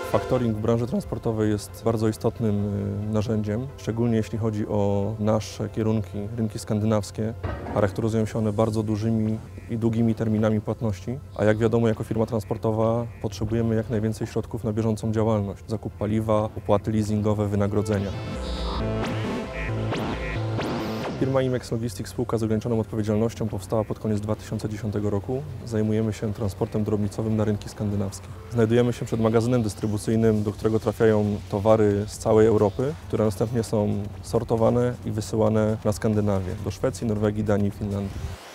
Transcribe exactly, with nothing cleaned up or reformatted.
Factoring w branży transportowej jest bardzo istotnym narzędziem, szczególnie jeśli chodzi o nasze kierunki, rynki skandynawskie. Charakteryzują się one bardzo dużymi i długimi terminami płatności, a jak wiadomo, jako firma transportowa potrzebujemy jak najwięcej środków na bieżącą działalność, zakup paliwa, opłaty leasingowe, wynagrodzenia. Firma Imex Logistics, spółka z ograniczoną odpowiedzialnością, powstała pod koniec dwa tysiące dziesiątego roku. Zajmujemy się transportem drobnicowym na rynki skandynawskie. Znajdujemy się przed magazynem dystrybucyjnym, do którego trafiają towary z całej Europy, które następnie są sortowane i wysyłane na Skandynawię, do Szwecji, Norwegii, Danii i Finlandii.